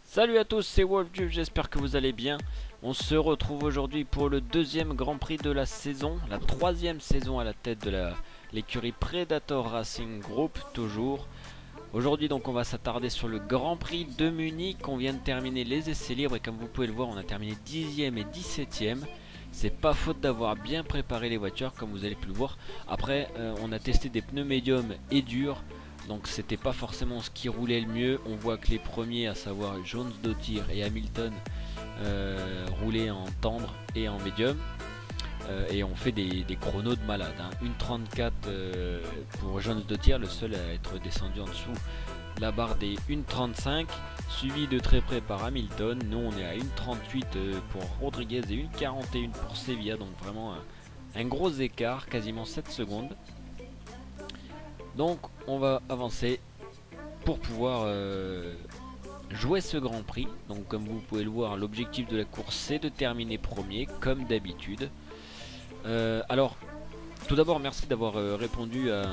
Salut à tous, c'est Wolfju, j'espère que vous allez bien. On se retrouve aujourd'hui pour le deuxième Grand Prix de la saison, la troisième saison à la tête de l'écurie Predator Racing Group, toujours. Aujourd'hui donc on va s'attarder sur le Grand Prix de Munich. On vient de terminer les essais libres et comme vous pouvez le voir on a terminé 10e et 17e. C'est pas faute d'avoir bien préparé les voitures comme vous avez pu le voir. Après on a testé des pneus médiums et durs. Donc c'était pas forcément ce qui roulait le mieux. On voit que les premiers, à savoir Jones Dottir et Hamilton, roulaient en tendre et en médium. Et on fait des chronos de malade. 1,34 pour Jones Dottir, le seul à être descendu en dessous la barre des 1,35, suivi de très près par Hamilton. Nous on est à 1,38 pour Rodriguez et 1,41 pour Sevilla. Donc vraiment un gros écart, quasiment 7 secondes. Donc on va avancer pour pouvoir jouer ce Grand Prix. Donc comme vous pouvez le voir, l'objectif de la course c'est de terminer premier comme d'habitude. Alors tout d'abord merci d'avoir répondu à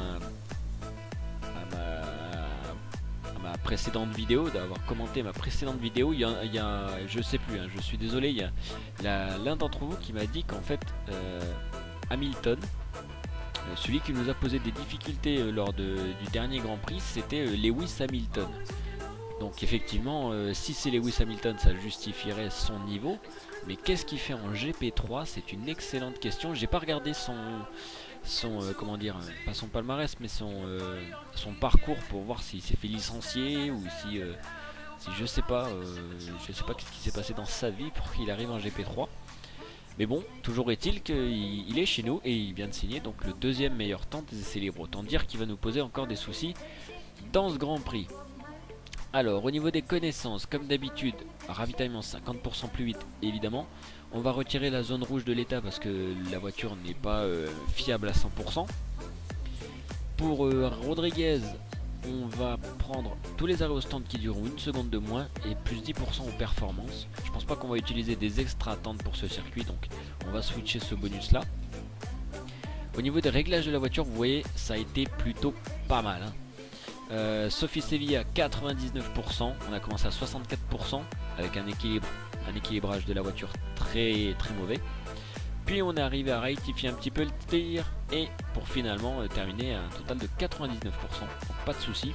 ma précédente vidéo, d'avoir commenté ma précédente vidéo. Il y a je sais plus, je suis désolé, il y a l'un d'entre vous qui m'a dit qu'en fait Hamilton, celui qui nous a posé des difficultés lors du dernier Grand Prix, c'était Lewis Hamilton. Donc effectivement, si c'est Lewis Hamilton, ça justifierait son niveau. Mais qu'est-ce qu'il fait en GP3? C'est une excellente question. J'ai pas regardé comment dire, pas son palmarès, mais son parcours pour voir s'il s'est fait licencier ou si je sais pas ce qui s'est passé dans sa vie pour qu'il arrive en GP3. Mais bon, toujours est-il qu'il est chez nous et il vient de signer donc le deuxième meilleur temps des essais libres. Autant dire qu'il va nous poser encore des soucis dans ce Grand Prix. Alors, au niveau des connaissances, comme d'habitude, ravitaillement 50% plus vite, évidemment. On va retirer la zone rouge de l'état parce que la voiture n'est pas fiable à 100%. Pour Rodriguez, on va prendre tous les arrêts au stand qui durent une seconde de moins et plus 10% aux performances. Je pense pas qu'on va utiliser des extra attentes pour ce circuit, donc on va switcher ce bonus là. Au niveau des réglages de la voiture, vous voyez, ça a été plutôt pas mal. Sophie Sevilla 99%, on a commencé à 64% avec un équilibrage de la voiture très très mauvais. Puis on est arrivé à rectifier un petit peu le tir et pour finalement terminer à un total de 99%, donc pas de soucis.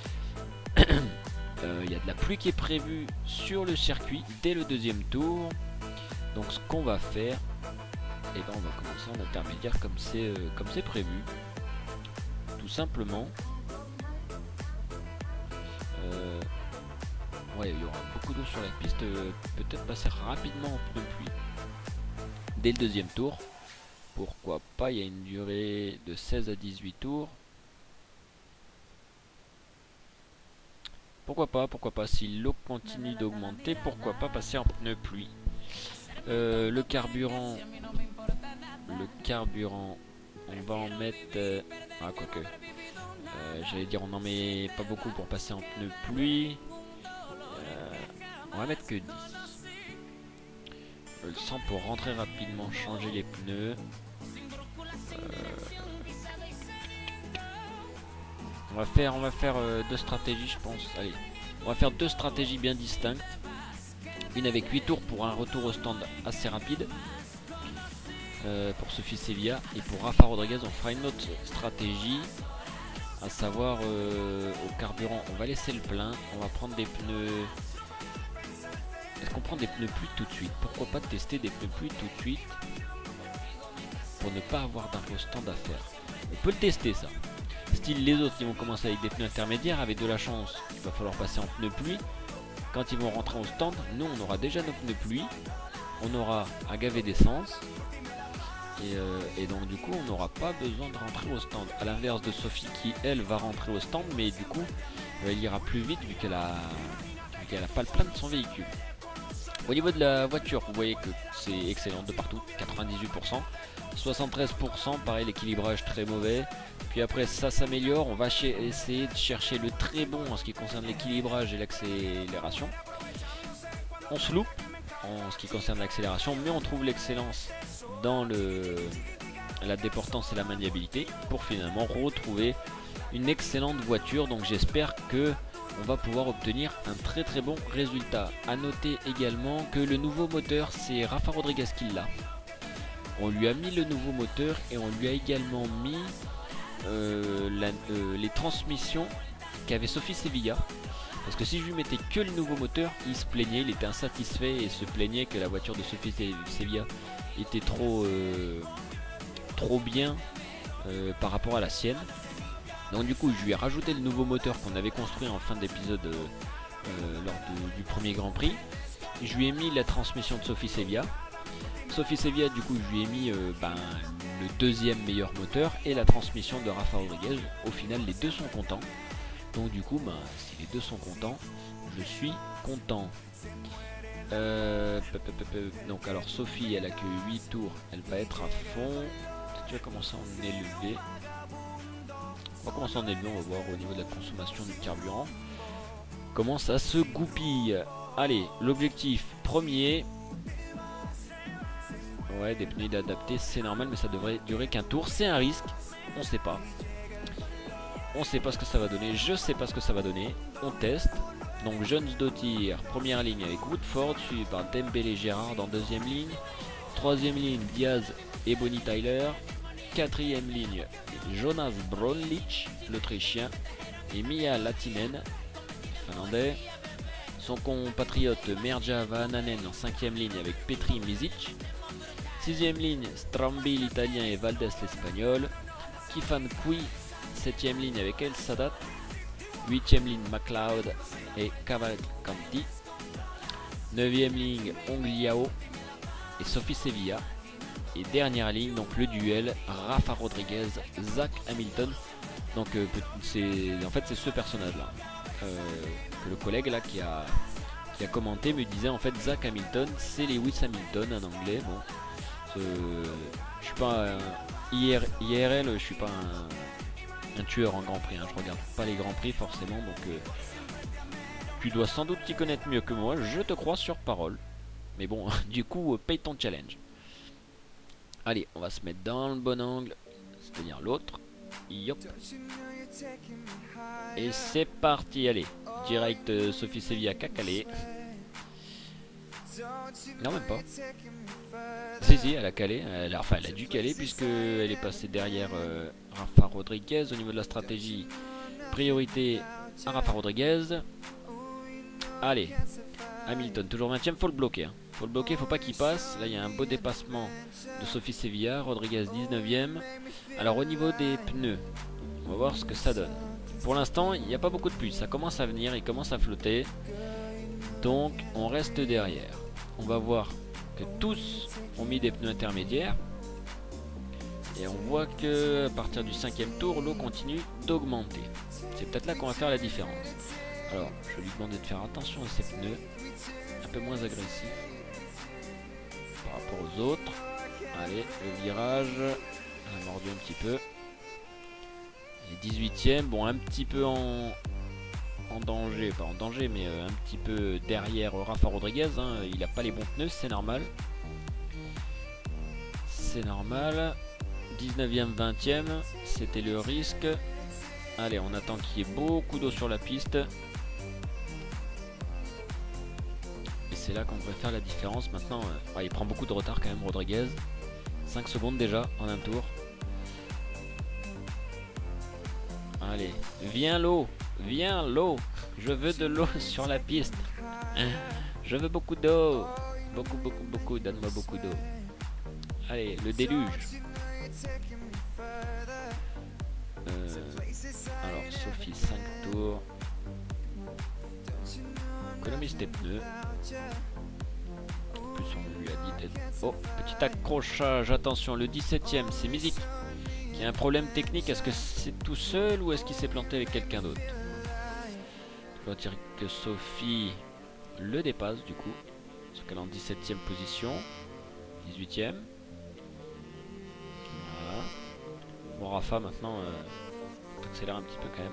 Il y a de la pluie qui est prévue sur le circuit dès le deuxième tour. Donc ce qu'on va faire, et ben on va commencer en intermédiaire comme c'est prévu, tout simplement. Ouais, il y aura beaucoup d'eau sur la piste, peut-être passer rapidement en pneu pluie dès le deuxième tour. Pourquoi pas, il y a une durée de 16 à 18 tours. Pourquoi pas, si l'eau continue d'augmenter, pourquoi pas passer en pneu pluie. Le carburant, on va en mettre... quoique. J'allais dire on en met pas beaucoup pour passer en pneu pluie. On va mettre que 10. Le 100 pour rentrer rapidement, changer les pneus. On va faire deux stratégies, je pense. Allez, on va faire deux stratégies bien distinctes. Une avec 8 tours pour un retour au stand assez rapide. Pour Sophie Sevilla. Et pour Rafa Rodriguez, on fera une autre stratégie. À savoir au carburant, on va laisser le plein. On va prendre des pneus... Est-ce qu'on prend des pneus pluie tout de suite? Pourquoi pas tester des pneus pluie tout de suite pour ne pas avoir d'arrêt au stand à faire? On peut le tester ça. Style les autres qui vont commencer avec des pneus intermédiaires, avec de la chance, il va falloir passer en pneus pluie. Quand ils vont rentrer au stand, nous on aura déjà nos pneus pluie. On aura à gaver d'essence. Et donc du coup on n'aura pas besoin de rentrer au stand. A l'inverse de Sophie qui elle va rentrer au stand, mais du coup elle ira plus vite vu qu'elle a pas le plein de son véhicule. Au niveau de la voiture, vous voyez que c'est excellent de partout, 98%, 73%, pareil l'équilibrage très mauvais. Puis après ça s'améliore, on va essayer de chercher le très bon en ce qui concerne l'équilibrage et l'accélération. On se loupe en ce qui concerne l'accélération, mais on trouve l'excellence dans la déportance et la maniabilité pour finalement retrouver une excellente voiture. Donc j'espère que on va pouvoir obtenir un très très bon résultat. A noter également que le nouveau moteur, c'est Rafa Rodriguez qui l'a. On lui a mis le nouveau moteur et on lui a également mis les transmissions qu'avait Sophie Sevilla. Parce que si je lui mettais que le nouveau moteur, il se plaignait, il était insatisfait et se plaignait que la voiture de Sophie Sevilla était trop bien par rapport à la sienne. Donc du coup je lui ai rajouté le nouveau moteur qu'on avait construit en fin d'épisode lors du premier Grand Prix. Je lui ai mis la transmission de Sophie Sevilla. Sophie Sevilla, du coup je lui ai mis le deuxième meilleur moteur et la transmission de Rafa Rodriguez. Au final les deux sont contents. Donc du coup si les deux sont contents, je suis content. Donc alors Sophie, elle a que 8 tours, elle va être à fond. Tu vas commencer à en élever. On va commencer à en élever, on va voir au niveau de la consommation du carburant comment ça se goupille. Allez, l'objectif premier. Ouais, des pneus adaptés, c'est normal, mais ça devrait durer qu'un tour. C'est un risque, on sait pas. On sait pas ce que ça va donner, je sais pas ce que ça va donner. On teste. Donc Jones Dottir, première ligne avec Woodford, suivi par Dembélé Gérard en deuxième ligne. Troisième ligne, Diaz et Bonnie Tyler. Quatrième ligne, Jonas Bronlich, l'Autrichien, et Mia Latinen, finlandais. Son compatriote Merja Vananen en cinquième ligne avec Petri Mizic. Sixième ligne, Strambi l'Italien et Valdez l'Espagnol. Kifan Kui, septième ligne avec El Sadat. Huitième ligne, McLeod et Cavalcanti. Neuvième ligne, Ongliao et Sophie Sevilla. Et dernière ligne, donc le duel Rafa Rodriguez, Zach Hamilton. Donc en fait c'est ce personnage là que le collègue là qui a commenté me disait en fait Zach Hamilton c'est Lewis Hamilton en anglais. Bon, je suis pas IRL, je suis pas un tueur en Grand Prix, hein. Je regarde pas les Grands Prix forcément, donc tu dois sans doute t'y connaître mieux que moi, je te crois sur parole. Mais bon, du coup paye ton challenge. Allez, on va se mettre dans le bon angle, c'est-à-dire l'autre. Yop. Et c'est parti, allez. Direct Sophie Sevilla cacalé. Non, même pas. Si, elle a calé. Elle a dû caler puisque elle est passée derrière Rafa Rodriguez. Au niveau de la stratégie, priorité à Rafa Rodriguez. Allez. Hamilton, toujours 20ème, faut le bloquer. Hein. Faut le bloquer, faut pas qu'il passe. Là, il y a un beau dépassement de Sophie Sevilla. Rodriguez, 19ème. Alors, au niveau des pneus, on va voir ce que ça donne. Pour l'instant, il n'y a pas beaucoup de pluie. Ça commence à venir, il commence à flotter. Donc, on reste derrière. On va voir que tous ont mis des pneus intermédiaires. Et on voit que à partir du 5ème tour, l'eau continue d'augmenter. C'est peut-être là qu'on va faire la différence. Alors, je vais lui demander de faire attention à ses pneus, un peu moins agressifs par rapport aux autres. Allez, le virage, elle a mordu un petit peu. Et 18ème, bon, un petit peu en danger, pas en danger, mais un petit peu derrière Rafa Rodriguez. Hein. Il n'a pas les bons pneus, c'est normal. C'est normal. 19ème, 20ème, c'était le risque. Allez, on attend qu'il y ait beaucoup d'eau sur la piste. C'est là qu'on devrait faire la différence. Maintenant, il prend beaucoup de retard quand même, Rodriguez. 5 secondes déjà en un tour. Allez, viens l'eau, viens l'eau. Je veux de l'eau sur la piste. Je veux beaucoup d'eau. Beaucoup, donne-moi beaucoup d'eau. Allez, le déluge. Alors, Sophie, 5 tours. Économise tes pneus. En plus on lui a dit d'être... Oh, petit accrochage, attention, le 17ème, c'est Mizic qui a un problème technique. Est-ce que c'est tout seul ou est-ce qu'il s'est planté avec quelqu'un d'autre? Je dois dire que Sophie le dépasse du coup, parce qu'elle est en 17ème position. 18ème. Voilà. Bon, Rafa maintenant, on accélère un petit peu quand même.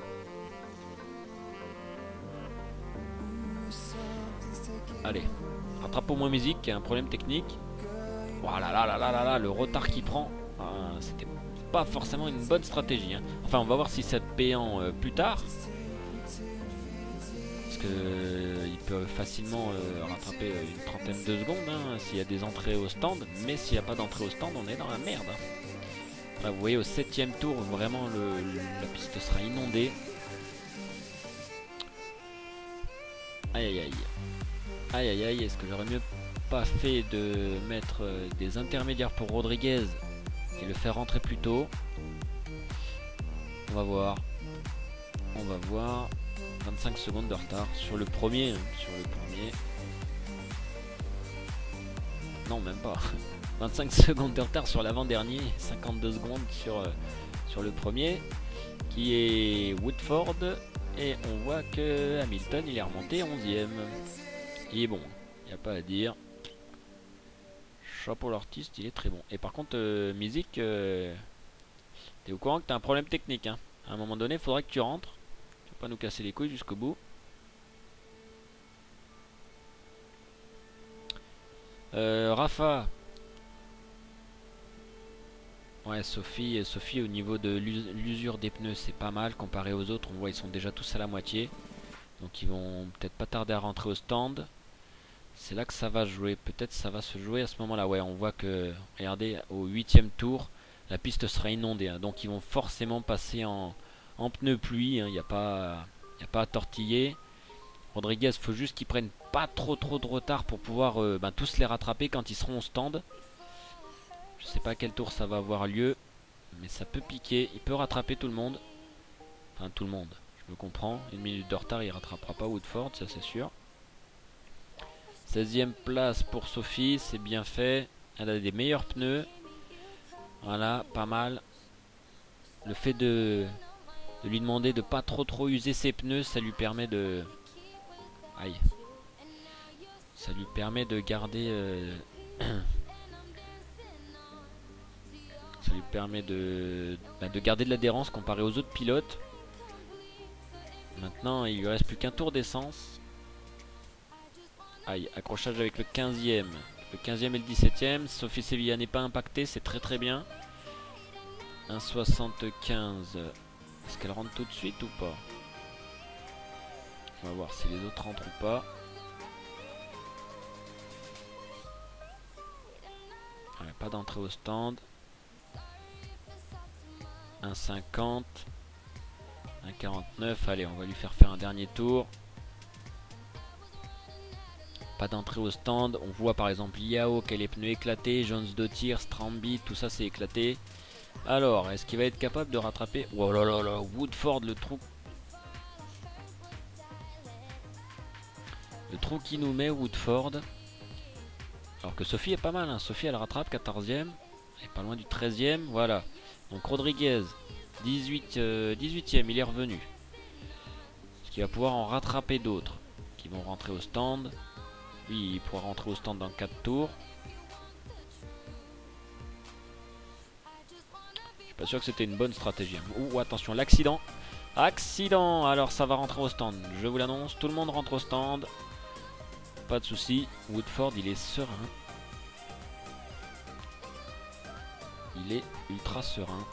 Allez, rattrape au moins Musique qui a un problème technique. Voilà, là, le retard qu'il prend, c'est pas forcément une bonne stratégie, hein. Enfin, on va voir si c'est payant plus tard. Parce que il peut facilement rattraper une trentaine de secondes, hein, s'il y a des entrées au stand. Mais s'il n'y a pas d'entrée au stand, on est dans la merde, hein. Là, vous voyez, au 7ème tour, vraiment la piste sera inondée. Aïe aïe aïe. Aïe aïe aïe, est-ce que j'aurais mieux pas fait de mettre des intermédiaires pour Rodriguez et le faire rentrer plus tôt? On va voir. On va voir. 25 secondes de retard sur le premier. Hein, sur le premier. Non, même pas. 25 secondes de retard sur l'avant-dernier. 52 secondes sur le premier. Qui est Woodford. Et on voit que Hamilton, il est remonté 11ème. Il est bon. Il n'y a pas à dire. Chapeau l'artiste, il est très bon. Et par contre, musique, t'es au courant que t'as un problème technique, hein. À un moment donné, il faudra que tu rentres. Tu vas pas nous casser les couilles jusqu'au bout. Rafa. Ouais, Sophie au niveau de l'usure des pneus, c'est pas mal. Comparé aux autres, on voit ils sont déjà tous à la moitié. Donc ils vont peut-être pas tarder à rentrer au stand. C'est là que ça va jouer. Peut-être ça va se jouer à ce moment-là. Ouais, on voit que, regardez, au 8ème tour, la piste sera inondée, hein. Donc ils vont forcément passer en pneus pluie, hein. Il n'y a pas à tortiller. Rodriguez, faut juste qu'ils prennent pas trop de retard pour pouvoir tous les rattraper quand ils seront au stand. Je sais pas à quel tour ça va avoir lieu, mais ça peut piquer. Il peut rattraper tout le monde. Enfin, tout le monde, je me comprends. Une minute de retard, il rattrapera pas Woodford, ça c'est sûr. 16ème place pour Sophie, c'est bien fait. Elle a des meilleurs pneus. Voilà, pas mal. Le fait de lui demander de pas trop user ses pneus, ça lui permet de... Aïe. Ça lui permet de garder... Ça lui permet de garder de l'adhérence comparé aux autres pilotes. Maintenant, il lui reste plus qu'un tour d'essence. Aïe, accrochage avec le 15ème. Le 15ème et le 17ème. Sophie Sevilla n'est pas impactée, c'est très bien. 1,75. Est-ce qu'elle rentre tout de suite ou pas? On va voir si les autres rentrent ou pas. Ouais, pas d'entrée au stand. 1,50. 1,49. Allez, on va lui faire un dernier tour. Pas d'entrée au stand. On voit par exemple Yao qui a les pneus éclatés. Jones de tir, Stramby, tout ça c'est éclaté. Alors, est-ce qu'il va être capable de rattraper? Oh là là là, Woodford, le trou. Le trou qui nous met Woodford. Alors que Sophie est pas mal, hein. Sophie elle rattrape 14ème. Elle est pas loin du 13ème. Voilà. Donc Rodriguez, 18ème, il est revenu. Est-ce qu'il va pouvoir en rattraper d'autres qui vont rentrer au stand? Oui, il pourra rentrer au stand dans 4 tours. Je suis pas sûr que c'était une bonne stratégie. Ouh, attention, l'accident. Accident. Alors ça va rentrer au stand. Je vous l'annonce, tout le monde rentre au stand. Pas de souci. Woodford, il est serein. Il est ultra serein.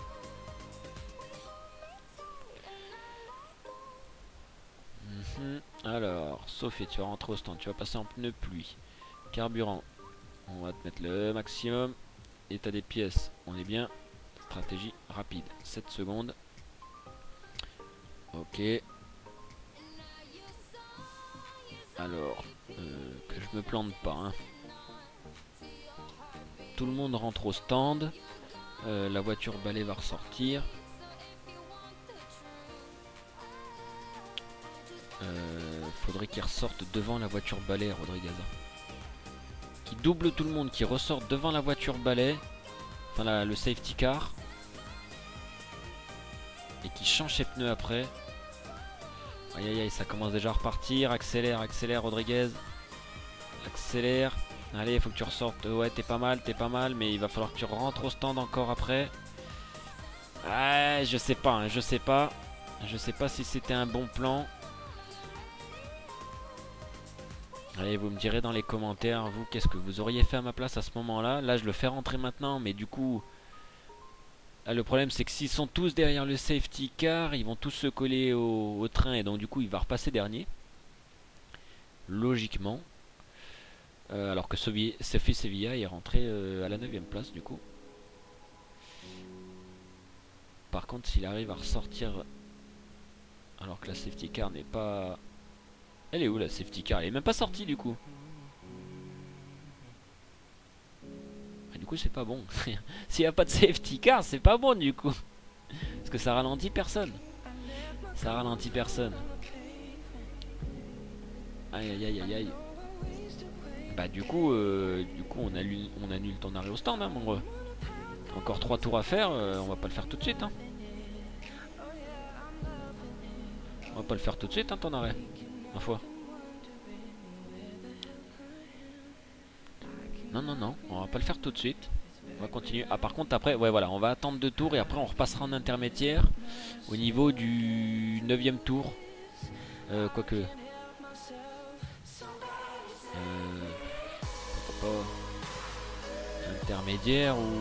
Alors, Sophie, tu vas rentrer au stand. Tu vas passer en pneu pluie. Carburant. On va te mettre le maximum. État des pièces. On est bien. Stratégie rapide. 7 secondes. Ok. Alors, que je me plante pas, hein. Tout le monde rentre au stand. La voiture balai va ressortir. Faudrait qu'il ressorte devant la voiture balai, Rodriguez. Qui double tout le monde, qui ressorte devant la voiture balai. Enfin, le safety car. Et qui change ses pneus après. Aïe aïe aïe, ça commence déjà à repartir. Accélère, accélère, Rodriguez. Accélère. Allez, il faut que tu ressortes. Ouais, t'es pas mal, mais il va falloir que tu rentres au stand encore après. Ah, je sais pas, hein, je sais pas. Je sais pas si c'était un bon plan. Allez, vous me direz dans les commentaires, vous, qu'est-ce que vous auriez fait à ma place à ce moment-là. Là, je le fais rentrer maintenant, mais du coup, Là, le problème c'est que s'ils sont tous derrière le safety car, ils vont tous se coller au train et donc du coup il va repasser dernier. Logiquement. Alors que Sophie Sevilla est rentré à la 9ème place du coup. Par contre s'il arrive à ressortir alors que la safety car n'est pas... Elle est où la safety car? Elle est même pas sortie du coup. Et du coup c'est pas bon. S'il n'y a pas de safety car c'est pas bon du coup. Parce que ça ralentit personne. Ça ralentit personne. Aïe aïe aïe aïe aïe. Bah du coup on annule ton arrêt au stand hein, mon gros. Encore 3 tours à faire, on va pas le faire tout de suite hein. On va pas le faire tout de suite hein, ton arrêt. Ma foi. Non non non, on va pas le faire tout de suite. On va continuer. Ah par contre après, ouais voilà, on va attendre 2 tours et après on repassera en intermédiaire au niveau du 9ème tour. Quoique. Pourquoi pas intermédiaire ou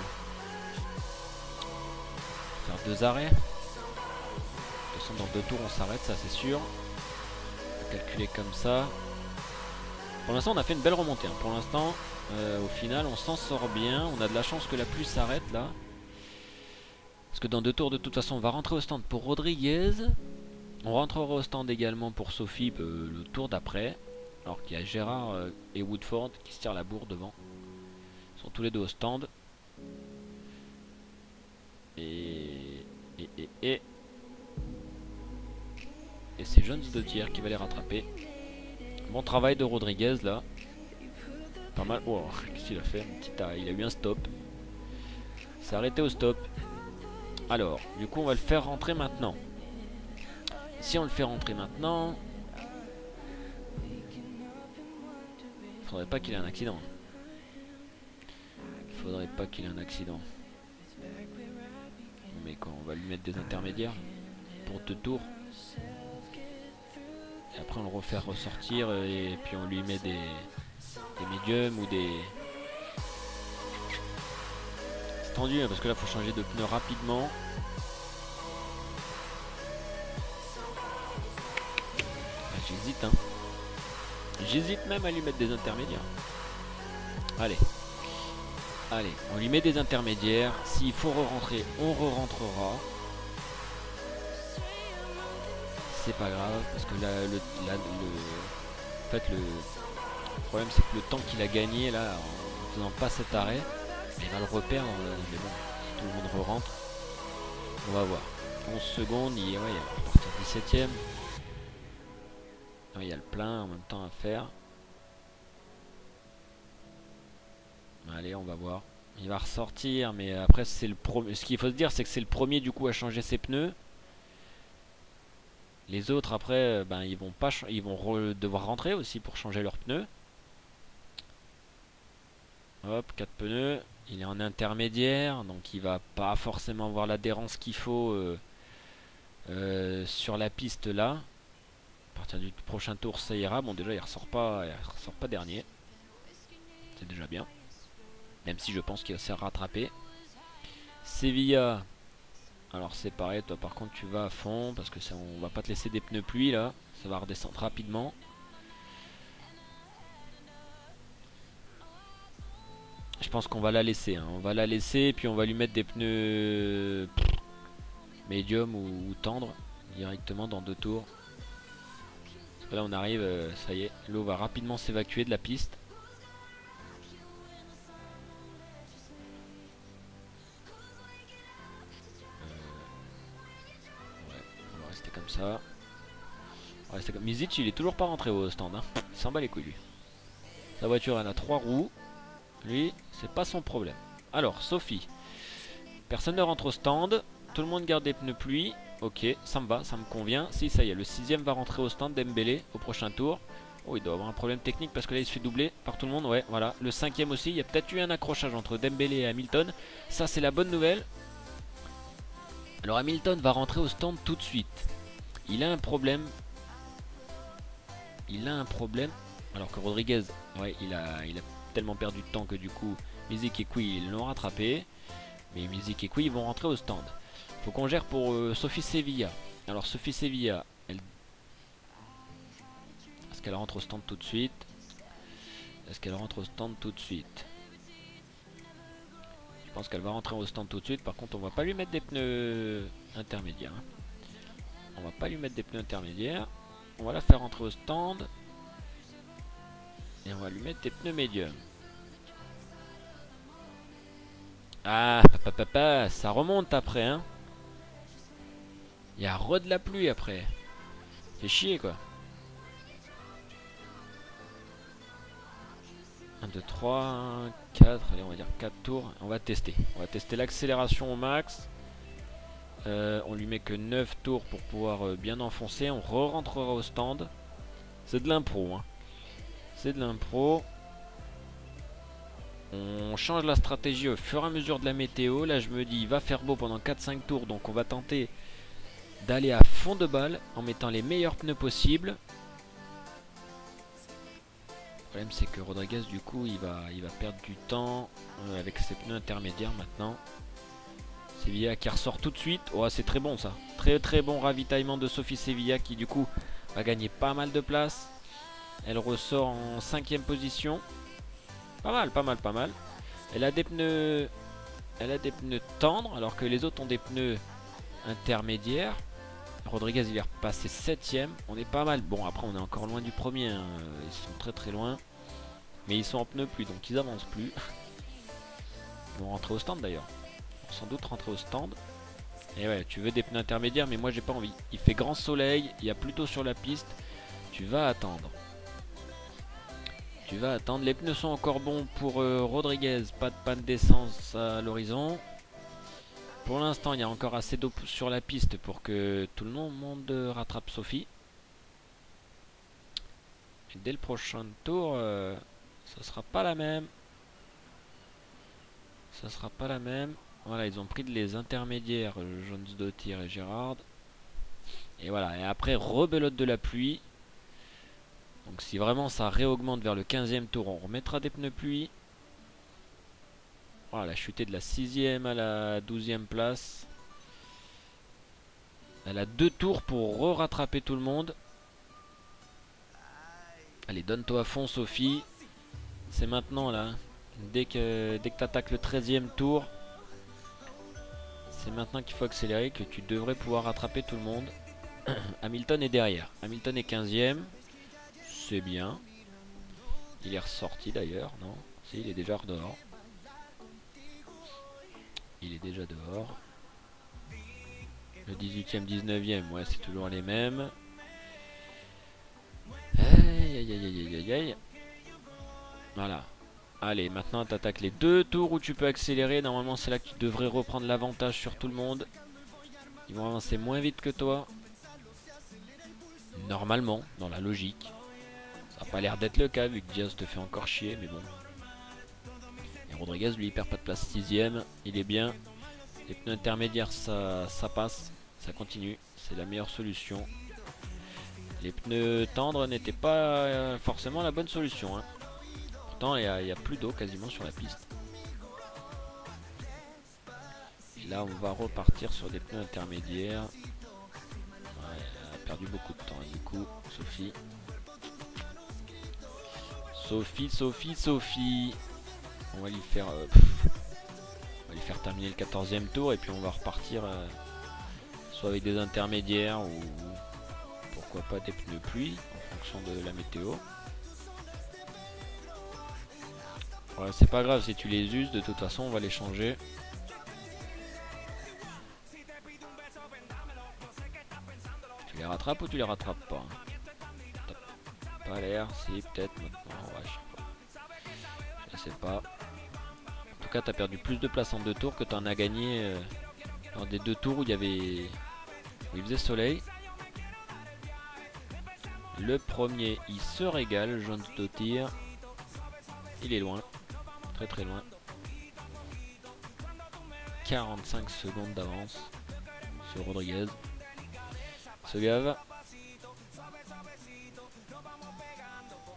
faire 2 arrêts. De toute façon dans 2 tours on s'arrête, ça c'est sûr. On va calculer comme ça. Pour l'instant on a fait une belle remontée hein. Pour l'instant au final on s'en sort bien. On a de la chance que la pluie s'arrête là. Parce que dans 2 tours de toute façon on va rentrer au stand pour Rodriguez. On rentrera au stand également pour Sophie le tour d'après. Alors qu'il y a Gérard et Woodford qui se tirent la bourre devant. Ils sont tous les deux au stand. Et c'est Jones de tir qui va les rattraper. Bon travail de Rodriguez là. Pas mal. Oh, qu'est-ce qu'il a fait? Il a eu un stop. C'est arrêté au stop. Alors, du coup on va le faire rentrer maintenant. Si on le fait rentrer maintenant, faudrait pas qu'il ait un accident. Faudrait pas qu'il ait un accident. Mais quand on va lui mettre des intermédiaires pour 2 tours. Et après on le refait ressortir et puis on lui met des médiums ou des... C'est tendu hein, parce que là faut changer de pneu rapidement. J'hésite hein. J'hésite même à lui mettre des intermédiaires. Allez. Allez, on lui met des intermédiaires. S'il faut re-rentrer, on re-rentrera. C'est pas grave, parce que là, en fait, le problème c'est que le temps qu'il a gagné là, en faisant pas cet arrêt, il va le reperdre. Mais bon, si tout le monde re-rentre, on va voir. 11 secondes, il va partir 17ème. Il y a le plein en même temps à faire. Allez, on va voir. Il va ressortir, mais après c'est le premier. Ce qu'il faut se dire, c'est que c'est le premier du coup à changer ses pneus. Les autres après, ben ils vont pas, devoir rentrer aussi pour changer leurs pneus. Hop, 4 pneus. Il est en intermédiaire, donc il va pas forcément avoir l'adhérence qu'il faut sur la piste là. À partir du prochain tour, ça ira. Bon, déjà il ressort pas dernier. C'est déjà bien. Même si je pense qu'il va se rattraper. Sevilla. Alors c'est pareil, toi par contre tu vas à fond. Parce que ça, on va pas te laisser des pneus pluie là. Ça va redescendre rapidement. Je pense qu'on va la laisser hein. On va la laisser. Puis on va lui mettre des pneus médium ou tendre. Directement dans 2 tours. Parce que là on arrive, ça y est. L'eau va rapidement s'évacuer de la piste. Comme ça. Ouais, comme... Mizic il est toujours pas rentré au stand hein. Il s'en bat les couilles lui. Sa voiture elle a 3 roues. Lui c'est pas son problème. Alors Sophie. Personne ne rentre au stand. Tout le monde garde des pneus pluie. Ok ça me va, ça me convient. Si ça y est, le 6ème va rentrer au stand Dembélé au prochain tour. Oh il doit avoir un problème technique parce que là il se fait doubler par tout le monde. Ouais voilà. Le 5ème aussi. Il y a peut-être eu un accrochage entre Dembélé et Hamilton. Ça c'est la bonne nouvelle. Alors Hamilton va rentrer au stand tout de suite. Il a un problème. Alors que Rodriguez, ouais, il a tellement perdu de temps que du coup, Mizik et Kui ils l'ont rattrapé. Mais Mizik et Kui ils vont rentrer au stand. Faut qu'on gère pour Sophie Sevilla. Alors Sophie Sevilla, est-ce qu'elle rentre au stand tout de suite? Est-ce qu'elle rentre au stand tout de suite? Je pense qu'elle va rentrer au stand tout de suite. Par contre, on va pas lui mettre des pneus intermédiaires. Hein. On va pas lui mettre des pneus intermédiaires. On va la faire rentrer au stand. Et on va lui mettre des pneus médiums. Ah, papa, ça remonte après, hein. Il y a re de la pluie après. Fait chier, quoi. 1, 2, 3, 4, allez, on va dire 4 tours. On va tester. On va tester l'accélération au max. On lui met que 9 tours pour pouvoir bien enfoncer. On re-rentrera au stand. C'est de l'impro, hein. C'est de l'impro. On change la stratégie au fur et à mesure de la météo. Là, je me dis, il va faire beau pendant 4-5 tours. Donc, on va tenter d'aller à fond de balle en mettant les meilleurs pneus possibles. Le problème, c'est que Rodriguez, du coup, il va perdre du temps avec ses pneus intermédiaires maintenant. Sevilla qui ressort tout de suite. Oh, c'est très bon ça. Très très bon ravitaillement de Sophie Sevilla qui, du coup, va gagner pas mal de place. Elle ressort en 5ème position. Pas mal, pas mal, pas mal. Elle a des pneus tendres alors que les autres ont des pneus intermédiaires. Rodriguez il est repassé 7ème. On est pas mal. Bon, après on est encore loin du premier. Hein. Ils sont très très loin. Mais ils sont en pneus plus, donc ils avancent plus. Ils vont rentrer au stand d'ailleurs. Ils vont sans doute rentrer au stand. Et ouais, tu veux des pneus intermédiaires, mais moi j'ai pas envie. Il fait grand soleil, il y a plutôt sur la piste. Tu vas attendre. Tu vas attendre. Les pneus sont encore bons pour Rodriguez. Pas de panne d'essence à l'horizon. Pour l'instant, il y a encore assez d'eau sur la piste pour que tout le monde rattrape Sophie. Et dès le prochain tour, ça sera pas la même. Ça sera pas la même. Voilà, ils ont pris les intermédiaires, Jonsdottir et Gérard. Et voilà, et après, rebelote de la pluie. Donc si vraiment ça réaugmente vers le 15e tour, on remettra des pneus pluie. Voilà, elle a chuté de la 6e à la 12e place. Elle a 2 tours pour re-rattraper tout le monde. Allez, donne-toi à fond, Sophie. C'est maintenant là. Dès que tu attaques le 13e tour, c'est maintenant qu'il faut accélérer, que tu devrais pouvoir rattraper tout le monde. Hamilton est derrière. Hamilton est 15e. C'est bien. Il est ressorti d'ailleurs, non? Si, il est déjà dehors. Il est déjà dehors. Le 18e, 19e, ouais, c'est toujours les mêmes. Aïe, aïe, aïe, aïe, aïe, aïe. Voilà. Allez, maintenant tu attaques les 2 tours où tu peux accélérer. Normalement, c'est là que tu devrais reprendre l'avantage sur tout le monde. Ils vont avancer moins vite que toi. Normalement, dans la logique. Ça n'a pas l'air d'être le cas vu que Diaz te fait encore chier, mais bon. Et Rodriguez, lui, il perd pas de place 6ème. Il est bien. Les pneus intermédiaires, ça passe. Ça continue. C'est la meilleure solution. Les pneus tendres n'étaient pas forcément la bonne solution. Hein. Pourtant, il y a plus d'eau quasiment sur la piste. Et là, on va repartir sur des pneus intermédiaires. Ouais, elle a perdu beaucoup de temps, du coup, Sophie. Sophie. On va lui faire terminer le 14e tour et puis on va repartir soit avec des intermédiaires ou pourquoi pas des pneus pluie en fonction de la météo. Voilà, c'est pas grave si tu les uses, de toute façon on va les changer. Tu les rattrapes ou tu les rattrapes pas? T'as pas l'air, si peut-être maintenant, ouais, je sais pas. En tout cas, t'as perdu plus de place en 2 tours que t'en as gagné dans des 2 tours où il faisait soleil. Le premier, il se régale, Jonsdottir. Il est loin, très très loin. 45 secondes d'avance sur Rodriguez. Se gave.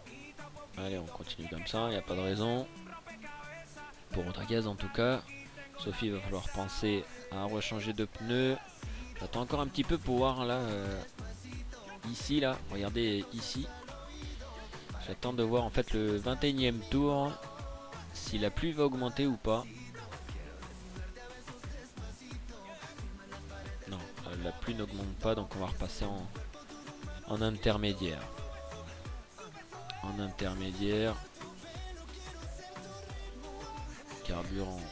Allez, on continue comme ça, il n'y a pas de raison. Pour Rodriguez en tout cas. Sophie, il va falloir penser à rechanger de pneus. J'attends encore un petit peu pour voir là. Ici, là. Regardez ici. J'attends de voir en fait le 21e tour. Si la pluie va augmenter ou pas. Non, la pluie n'augmente pas. Donc on va repasser en intermédiaire. En intermédiaire. Carburant.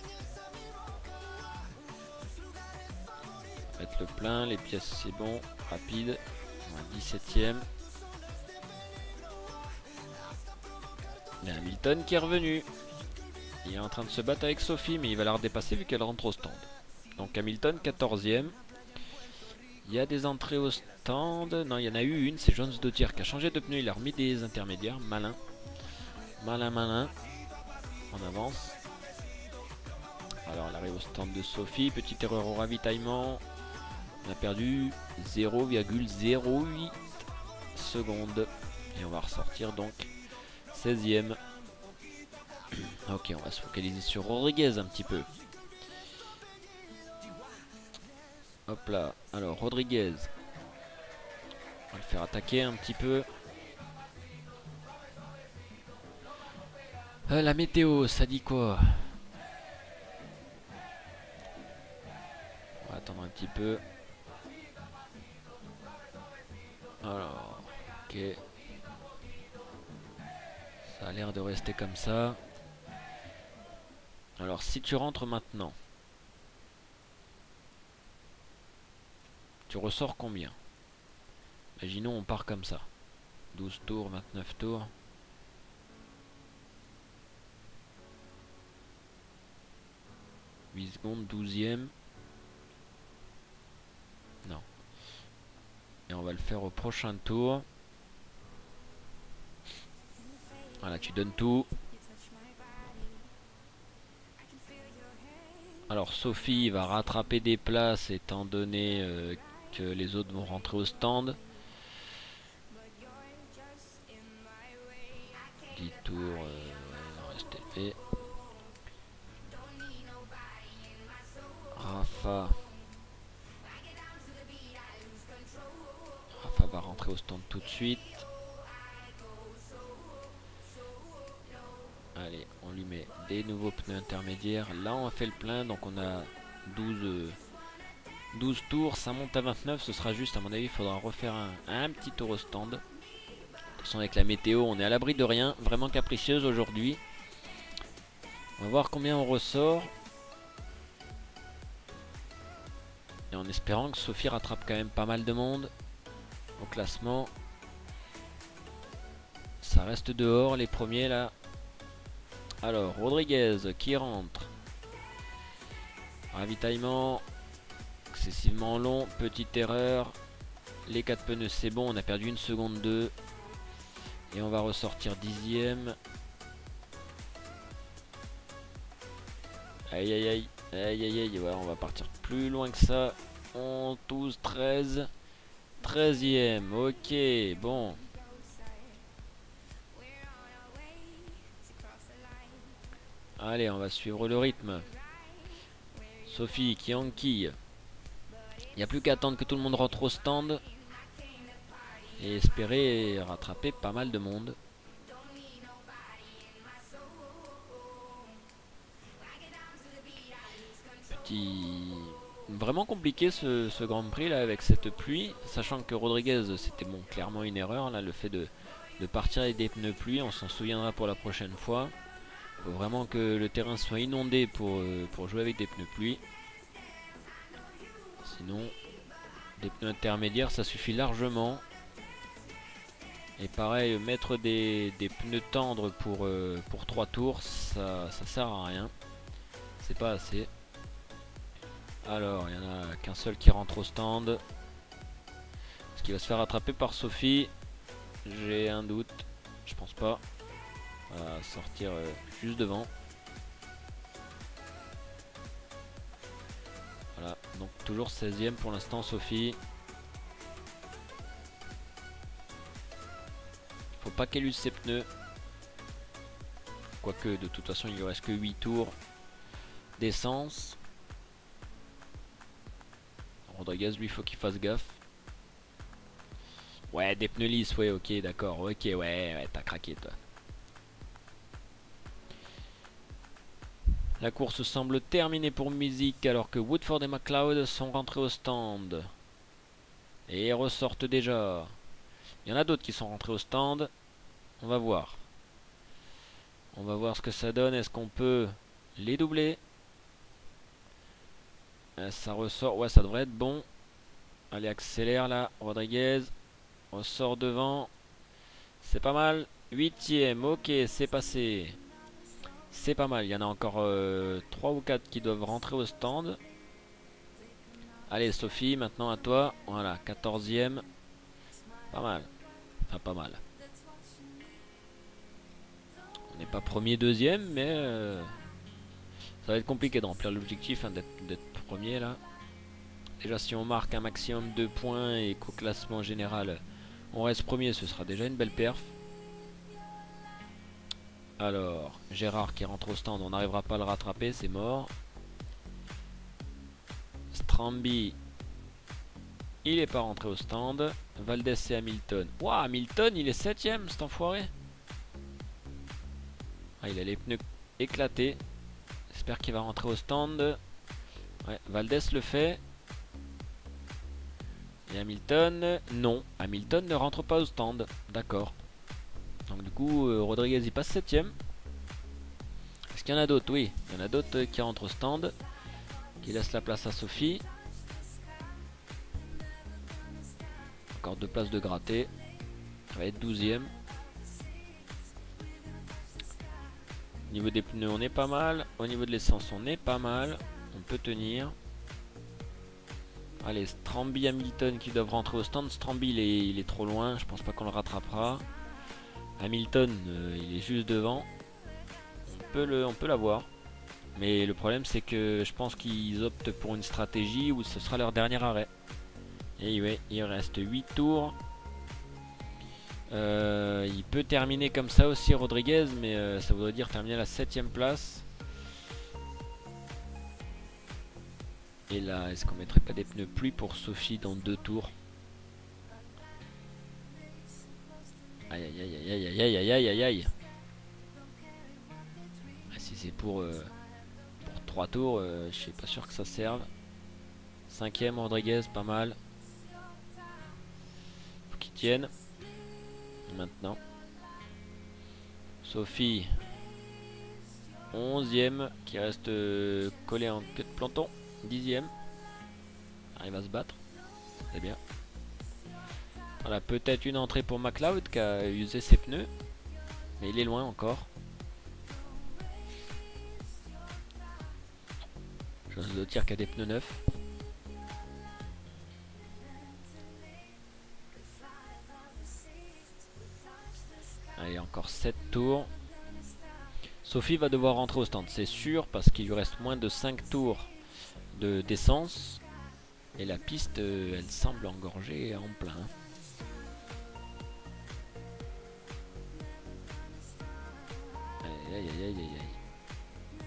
Mettre le plein, les pièces c'est bon, rapide. On a 17ème. Il y a Hamilton qui est revenu. Il est en train de se battre avec Sophie, mais il va la redépasser vu qu'elle rentre au stand. Donc Hamilton 14ème. Il y a des entrées au stand. Non, il y en a eu une, c'est Jones Dottier qui a changé de pneu, il a remis des intermédiaires. Malin. Malin, malin. On avance. Alors elle arrive au stand de Sophie, petite erreur au ravitaillement. On a perdu 0,08 secondes. Et on va ressortir donc 16ème. Ok, on va se focaliser sur Rodriguez un petit peu. Hop là, alors Rodriguez. On va le faire attaquer un petit peu. La météo, ça dit quoi? On va attendre un petit peu. Alors, ok. Ça a l'air de rester comme ça. Alors, si tu rentres maintenant, tu ressors combien? Imaginons on part comme ça. 12 tours, 29 tours. Secondes, 12ème. Non. Et on va le faire au prochain tour. Voilà, tu donnes tout. Alors Sophie va rattraper des places étant donné que les autres vont rentrer au stand. 10 tours, reste élevé. Rafa va rentrer au stand tout de suite. Allez, on lui met des nouveaux pneus intermédiaires. Là on a fait le plein, donc on a 12 tours, ça monte à 29. Ce sera juste, à mon avis, il faudra refaire un petit tour au stand. De toute façon avec la météo, on est à l'abri de rien. Vraiment capricieuse aujourd'hui. On va voir combien on ressort. Et en espérant que Sophie rattrape quand même pas mal de monde au classement. Ça reste dehors les premiers là. Alors Rodriguez qui rentre. Ravitaillement excessivement long, petite erreur. Les 4 pneus c'est bon, on a perdu 1 seconde 2. Et on va ressortir 10ème. Aïe aïe aïe. Aïe aïe aïe, ouais, on va partir plus loin que ça. 11, 12, 13. 13ème, ok, bon. Allez, on va suivre le rythme. Sophie qui enquille. Il n'y a plus qu'à attendre que tout le monde rentre au stand. Et espérer rattraper pas mal de monde. Vraiment compliqué ce Grand Prix là avec cette pluie, sachant que Rodriguez c'était bon, clairement une erreur là, le fait de partir avec des pneus pluie. On s'en souviendra pour la prochaine fois. Il faut vraiment que le terrain soit inondé pour jouer avec des pneus pluie. Sinon des pneus intermédiaires ça suffit largement. Et pareil, mettre des pneus tendres pour 3 tours, ça sert à rien. C'est pas assez. Alors, il n'y en a qu'un seul qui rentre au stand. Est-ce qu'il va se faire attraper par Sophie? J'ai un doute. Je pense pas. On va sortir juste devant. Voilà, donc toujours 16ème pour l'instant Sophie. Faut pas qu'elle use ses pneus. Quoique de toute façon il lui reste que 8 tours. d'essence. Rodriguez, lui, faut qu'il fasse gaffe. Ouais, des pneus lisses, ouais, ok, d'accord. Ok, ouais, t'as craqué, toi. La course semble terminée pour Music alors que Woodford et McLeod sont rentrés au stand. Et ressortent déjà. Il y en a d'autres qui sont rentrés au stand. On va voir. On va voir ce que ça donne. Est-ce qu'on peut les doubler? Ça ressort. Ouais, ça devrait être bon. Allez, accélère là. Rodriguez. Ressort devant. C'est pas mal. 8ème. Ok, c'est passé. C'est pas mal. Il y en a encore 3 ou 4 qui doivent rentrer au stand. Allez, Sophie, maintenant à toi. Voilà, 14ème. Pas mal. Enfin, pas mal. On n'est pas premier, deuxième, mais ça va être compliqué de remplir l'objectif hein, d'être premier là. Déjà, si on marque un maximum de points et qu'au classement général on reste premier, ce sera déjà une belle perf. Alors, Gérard qui rentre au stand, on n'arrivera pas à le rattraper, c'est mort. Strambi, il est pas rentré au stand. Valdez et Hamilton. Waouh, Hamilton, il est 7ème, cet enfoiré. Ah, il a les pneus éclatés. J'espère qu'il va rentrer au stand. Ouais, Valdez le fait. Et Hamilton, non. Hamilton ne rentre pas au stand. D'accord. Donc du coup, Rodriguez il passe 7ème. Est-ce qu'il y en a d'autres? Oui, il y en a d'autres qui rentrent au stand. Qui laissent la place à Sophie. Encore 2 places de gratter. Ça va être 12ème. Au niveau des pneus, on est pas mal. Au niveau de l'essence, on est pas mal. On peut tenir. Allez, Strambi, Hamilton qui doivent rentrer au stand. Strambi, il est trop loin. Je pense pas qu'on le rattrapera. Hamilton, il est juste devant. On peut l'avoir. Mais le problème, c'est que je pense qu'ils optent pour une stratégie où ce sera leur dernier arrêt. Et ouais, il reste 8 tours. Il peut terminer comme ça aussi Rodriguez, mais ça voudrait dire terminer à la 7ème place. Et là, est-ce qu'on mettrait pas des pneus pluie pour Sophie dans 2 tours? Aïe aïe aïe aïe aïe aïe aïe aïe aïe aïe. Si c'est pour 3 tours, je suis pas sûr que ça serve. 5ème Rodriguez, pas mal. Faut qu'il tienne. Maintenant. Sophie. 11ème qui reste collé en queue de planton. 10ème. Arrive à se battre. C'est bien. Voilà, peut-être une entrée pour McLeod qui a usé ses pneus. Mais il est loin encore. J'ose de dire qu'il y a des pneus neufs. Allez, encore 7 tours. Sophie va devoir rentrer au stand, c'est sûr, parce qu'il lui reste moins de 5 tours d'essence. Et la piste, elle semble engorgée en plein. Aïe aïe aïe aïe aïe.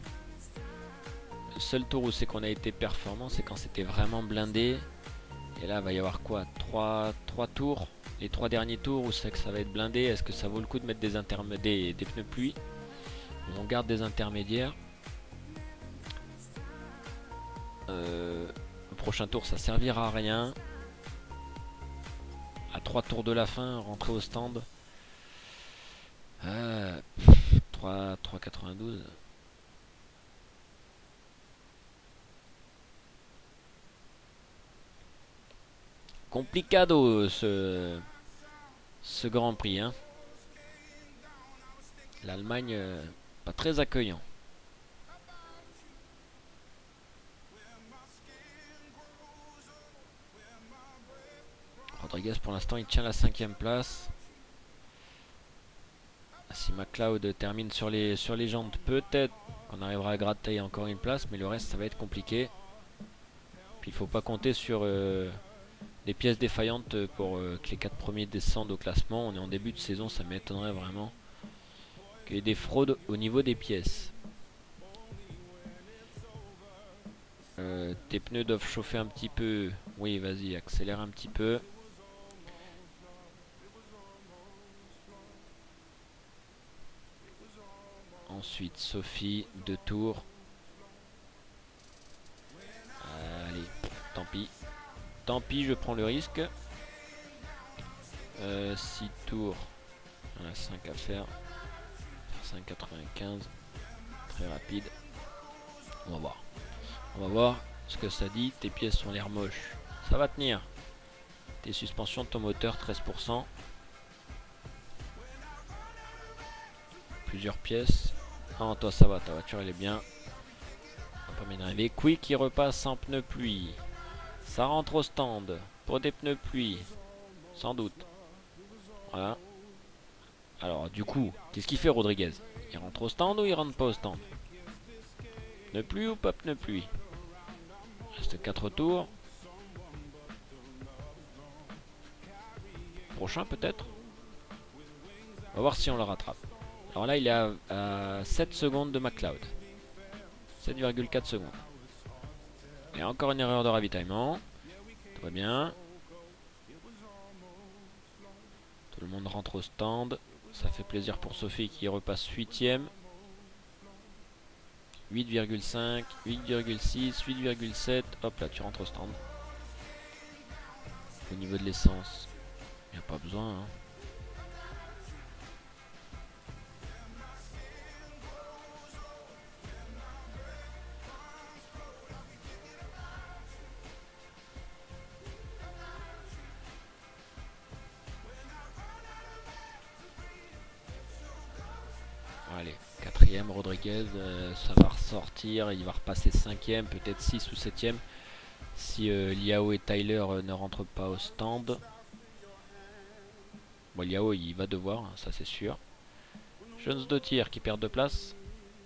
Le seul tour où c'est qu'on a été performant, c'est quand c'était vraiment blindé. Et là, il va y avoir quoi, 3 tours. Les 3 derniers tours où c'est que ça va être blindé. Est-ce que ça vaut le coup de mettre des pneus pluie? On garde des intermédiaires. Le prochain tour, ça servira à rien. À 3 tours de la fin, rentrer au stand. 3,92. Complicado ce Grand Prix. Hein. L'Allemagne, pas très accueillant. Rodriguez pour l'instant il tient la 5ème place. Si McLeod termine sur les jantes, peut-être qu'on arrivera à gratter encore une place, mais le reste ça va être compliqué. Puis il faut pas compter sur des pièces défaillantes pour que les 4 premiers descendent au classement. On est en début de saison, ça m'étonnerait vraiment qu'il y ait des fraudes au niveau des pièces. Tes pneus doivent chauffer un petit peu. Oui, vas-y, accélère un petit peu. Ensuite, Sophie, 2 tours. Allez, tant pis. Tant pis, je prends le risque. 6 tours. On a 5 à faire. 5,95. Très rapide. On va voir. On va voir ce que ça dit. Tes pièces ont l'air moches. Ça va tenir. Tes suspensions, ton moteur, 13%. Plusieurs pièces. Ah, toi ça va, ta voiture elle est bien. On va pas m'énerver. Quick qui repasse en pneus pluie. Ça rentre au stand. Pour des pneus pluie. Sans doute. Voilà. Alors du coup, qu'est-ce qu'il fait Rodriguez? Il rentre au stand ou il rentre pas au stand? Pneu pluie ou pas pneu pluie? Il reste 4 tours. Prochain peut-être. On va voir si on le rattrape. Alors là il est à 7 secondes de McLeod. 7,4 secondes. Il y a encore une erreur de ravitaillement. Tout va bien. Tout le monde rentre au stand. Ça fait plaisir pour Sophie qui repasse 8ème. 8,5, 8,6, 8,7. Hop là, tu rentres au stand. Au niveau de l'essence, il n'y a pas besoin. Hein. Allez, 4ème Rodriguez, ça va ressortir, il va repasser 5ème, peut-être 6 ou 7ème si Liao et Tyler ne rentrent pas au stand. Bon, Liao il va devoir, hein, ça c'est sûr. Jones Dottir qui perd de place.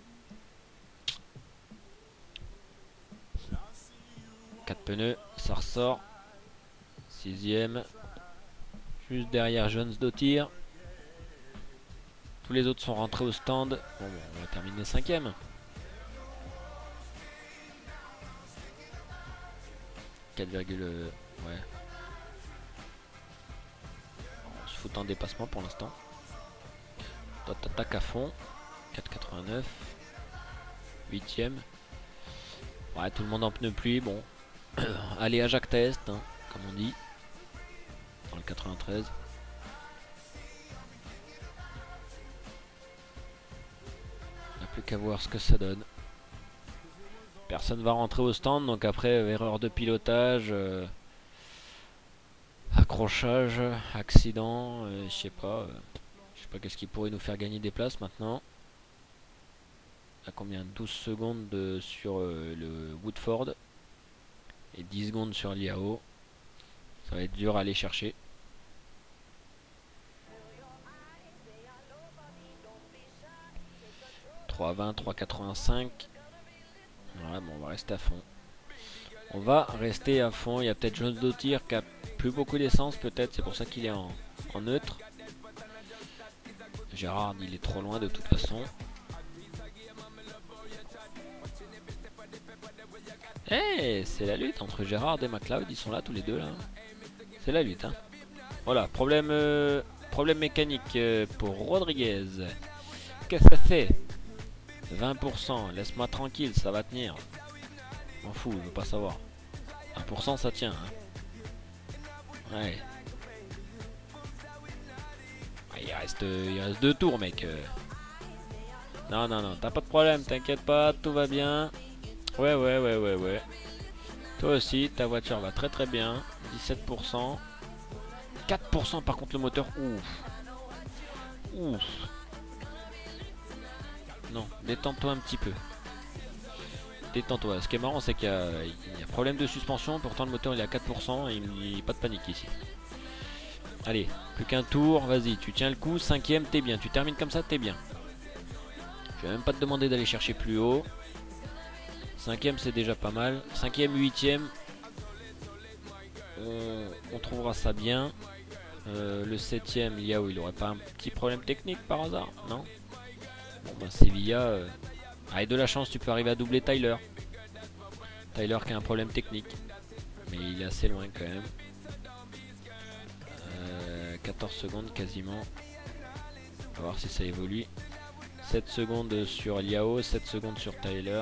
Quatre pneus, ça ressort. 6ème. Juste derrière Jones Dottir. Tous les autres sont rentrés au stand. Bon, on va terminer 5ème. 4, ouais. On se fout en dépassement pour l'instant. Toi t'attaques à fond. 4,89. 8ème. Ouais, tout le monde en pneu pluie. Bon. Allez à Jacques Test, hein, comme on dit. Dans le 93. On n'a plus qu'à voir ce que ça donne. Personne va rentrer au stand, donc après erreur de pilotage, accrochage, accident, je sais pas qu'est-ce qui pourrait nous faire gagner des places maintenant. À combien? 12 secondes sur le Woodford et 10 secondes sur Liao. Ça va être dur à aller chercher. 3,20, 3,85. Ouais, bon, on va rester à fond. On va rester à fond. Il y a peut-être Jones Dottir qui a plus beaucoup d'essence, peut-être. C'est pour ça qu'il est en neutre. Gérard, il est trop loin de toute façon. Eh, c'est la lutte entre Gérard et McLeod. Ils sont là tous les deux là. C'est la lutte. Hein. Voilà, problème mécanique pour Rodriguez. Qu'est-ce que ça fait? 20%, laisse-moi tranquille, ça va tenir. M'en fous, je veux pas savoir. 1% ça tient. Hein. Ouais. Il reste 2 tours, mec. Non, t'as pas de problème, t'inquiète pas, tout va bien. Ouais. Toi aussi, ta voiture va très bien. 17%. 4% par contre le moteur. Ouf. Non, détends-toi un petit peu. Détends-toi. Ce qui est marrant, c'est qu'il y a problème de suspension. Pourtant, le moteur il est à 4%. Et il n'y a pas de panique ici. Allez, plus qu'un tour. Vas-y, tu tiens le coup. 5ème, t'es bien. Tu termines comme ça, t'es bien. Je vais même pas te demander d'aller chercher plus haut. 5ème, c'est déjà pas mal. 5ème, 8ème. On trouvera ça bien. Le 7ème, Liao, il aurait pas un petit problème technique par hasard? Non? Bon bah Sevilla, avec de la chance tu peux arriver à doubler Tyler. Tyler qui a un problème technique. Mais il est assez loin quand même. 14 secondes quasiment. On va voir si ça évolue. 7 secondes sur Liao, 7 secondes sur Tyler.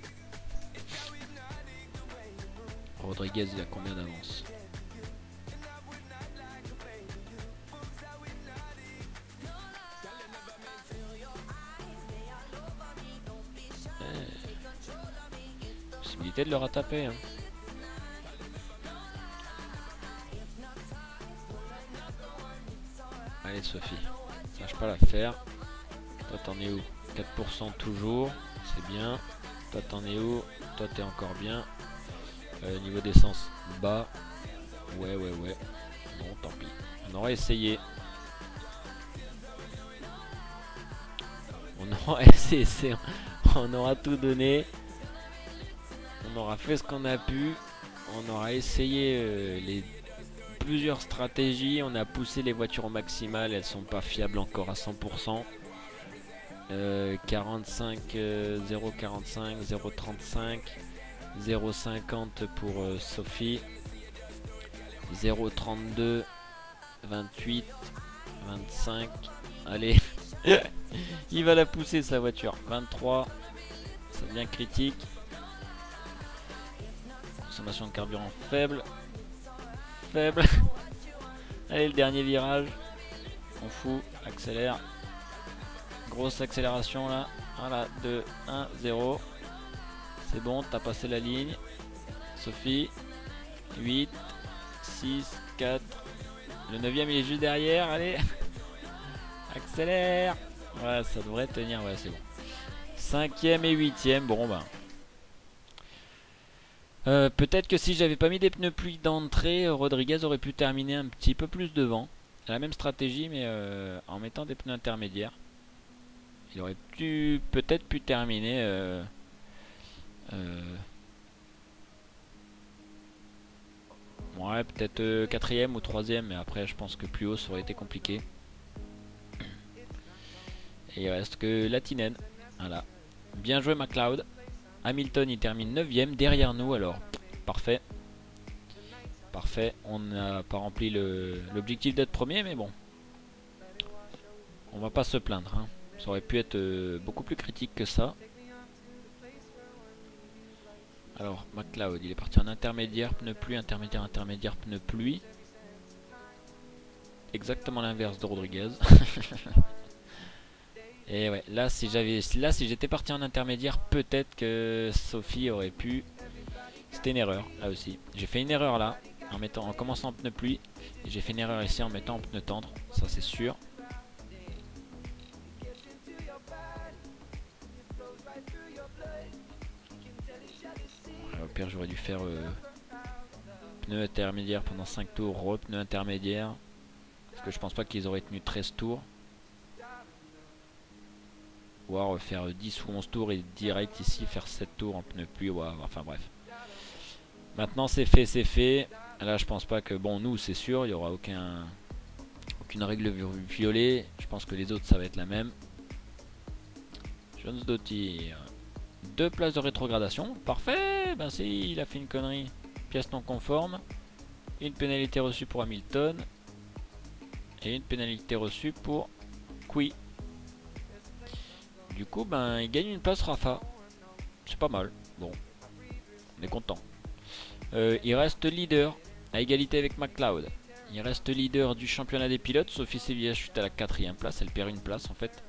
Rodriguez, il a combien d'avance? Possibilité de le rattraper. Hein. Allez Sophie, lâche pas l'affaire. Toi t'en es où? 4% toujours, c'est bien. Toi t'en es où? Toi t'es encore bien. Niveau d'essence bas. Ouais. Bon tant pis. On aurait essayé. On aura essayé. On aura tout donné. On aura fait ce qu'on a pu. On aura essayé plusieurs stratégies. On a poussé les voitures au maximal. Elles sont pas fiables encore à 100%. 45, 0,45, 0,35, 0,50 pour Sophie, 0,32, 28, 25. Allez, il va la pousser sa voiture. 23, ça devient critique. Consommation de carburant faible. Allez, le dernier virage. On fout, accélère. Grosse accélération là. Voilà, 2, 1, 0. C'est bon, t'as passé la ligne. Sophie. 8, 6, 4. Le 9ème il est juste derrière. Allez. Accélère. Ouais, ça devrait tenir. Ouais, c'est bon. 5ème et 8ème. Bon, ben. Peut-être que si j'avais pas mis des pneus pluie d'entrée, Rodriguez aurait pu terminer un petit peu plus devant. La même stratégie, mais en mettant des pneus intermédiaires. Il aurait peut-être pu terminer ouais, peut-être 4ème ou 3ème, mais après je pense que plus haut ça aurait été compliqué. Et il reste que Latinen. Voilà. Bien joué McLeod. Hamilton il termine 9ème derrière nous, alors parfait. Parfait, on n'a pas rempli l'objectif d'être premier, mais bon. On va pas se plaindre. Hein. Ça aurait pu être beaucoup plus critique que ça. Alors, McLeod, il est parti en intermédiaire, pneu pluie, intermédiaire, intermédiaire, pneu pluie. Exactement l'inverse de Rodriguez. Et ouais, là si j'étais parti en intermédiaire, peut-être que Sophie aurait pu. C'était une erreur, là aussi. J'ai fait une erreur là, en commençant en pneu pluie. Et j'ai fait une erreur ici en mettant en pneu tendre, ça c'est sûr. Au pire j'aurais dû faire pneu intermédiaire pendant 5 tours, pneu intermédiaire. Parce que je pense pas qu'ils auraient tenu 13 tours. Ou alors faire 10 ou 11 tours et direct ici faire 7 tours en pneu pluie. Ouais, enfin bref. Maintenant c'est fait. Là je pense pas que, bon, nous c'est sûr, il y aura aucune règle violée. Je pense que les autres ça va être la même. Jones Doty, 2 places de rétrogradation, parfait. Ben si, il a fait une connerie. Pièce non conforme. Une pénalité reçue pour Hamilton. Et une pénalité reçue pour Qui. Du coup, ben il gagne une place Rafa. C'est pas mal. Bon, on est content. Il reste leader à égalité avec McLeod. Il reste leader du championnat des pilotes. Sophie Sevilla chute à la 4ème place. Elle perd une place en fait.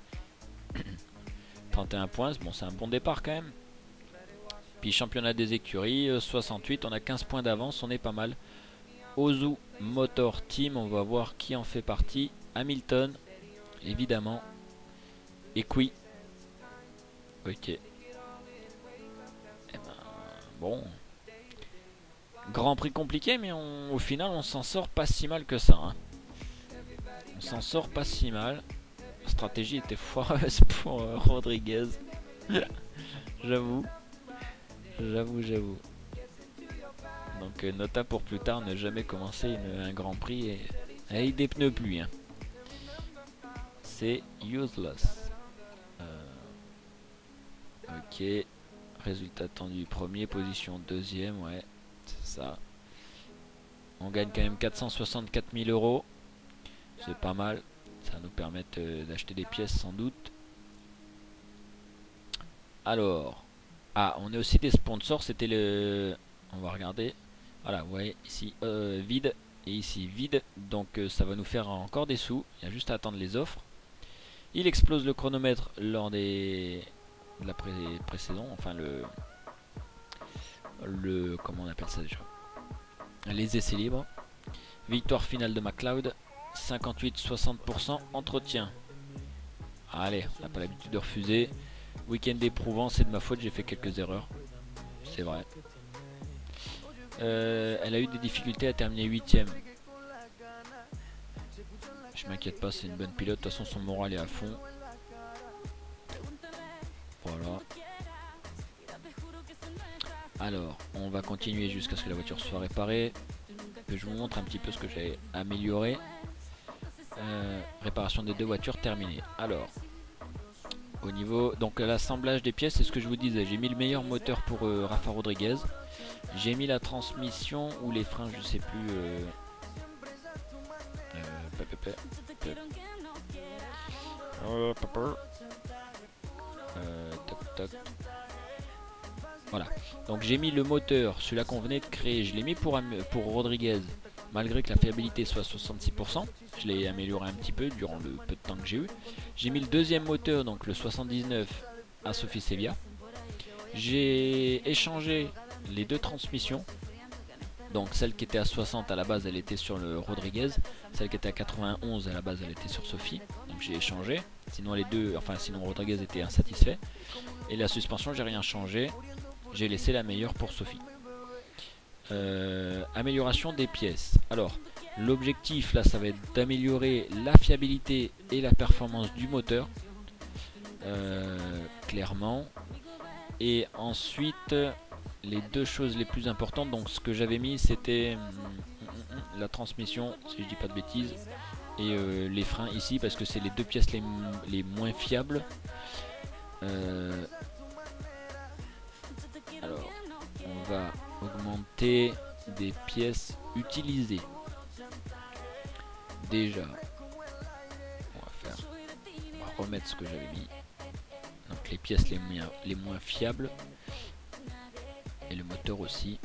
31 points. Bon, c'est un bon départ quand même. Puis championnat des écuries, 68. On a 15 points d'avance. On est pas mal. Ozu Motor Team. On va voir qui en fait partie. Hamilton, évidemment. Et Qui. Ok. Eh ben, bon. Grand Prix compliqué, mais au final, on s'en sort pas si mal que ça. Hein. On s'en sort pas si mal. La stratégie était foireuse pour Rodriguez. J'avoue. Donc, nota pour plus tard, ne jamais commencer un Grand Prix avec des pneus pluie. Hein. C'est useless. Ok. Résultat attendu premier, position deuxième, ouais, c'est ça. On gagne quand même 464 000 euros. C'est pas mal. Ça va nous permettre d'acheter des pièces sans doute. Alors, ah, on est aussi des sponsors. C'était le... On va regarder. Voilà, vous voyez ici vide et ici vide. Donc ça va nous faire encore des sous. Il y a juste à attendre les offres. Il explose le chronomètre lors des... de la précédente. Enfin le... Comment on appelle ça déjà? Les essais libres. Victoire finale de McLeod. 58-60% entretien. Allez, on n'a pas l'habitude de refuser. Week-end éprouvant, c'est de ma faute, j'ai fait quelques erreurs. C'est vrai. Elle a eu des difficultés à terminer 8ème. Je m'inquiète pas, c'est une bonne pilote. De toute façon, son moral est à fond. Voilà. Alors, on va continuer jusqu'à ce que la voiture soit réparée. Que je vous montre un petit peu ce que j'ai amélioré. Réparation des deux voitures terminée. Alors, au niveau donc l'assemblage des pièces, c'est ce que je vous disais. J'ai mis le meilleur moteur pour Rafa Rodriguez. J'ai mis la transmission ou les freins, je sais plus. Voilà. Donc j'ai mis le moteur, celui-là qu'on venait de créer. Je l'ai mis pour Rodriguez. Malgré que la fiabilité soit à 66%, je l'ai amélioré un petit peu durant le peu de temps que j'ai eu. J'ai mis le deuxième moteur, donc le 79, à Sophie Sevilla. J'ai échangé les deux transmissions. Donc celle qui était à 60 à la base, elle était sur le Rodriguez. Celle qui était à 91 à la base, elle était sur Sophie. Donc j'ai échangé. Sinon les deux, enfin sinon Rodriguez était insatisfait. Et la suspension, j'ai rien changé. J'ai laissé la meilleure pour Sophie. Amélioration des pièces. Alors l'objectif là, ça va être d'améliorer la fiabilité et la performance du moteur, clairement. Et ensuite les deux choses les plus importantes, donc ce que j'avais mis, c'était la transmission, si je dis pas de bêtises, et les freins ici, parce que c'est les deux pièces les moins fiables. Alors on va augmenter des pièces utilisées. Déjà, on va remettre ce que j'avais mis. Donc les pièces les moins fiables. Et le moteur aussi.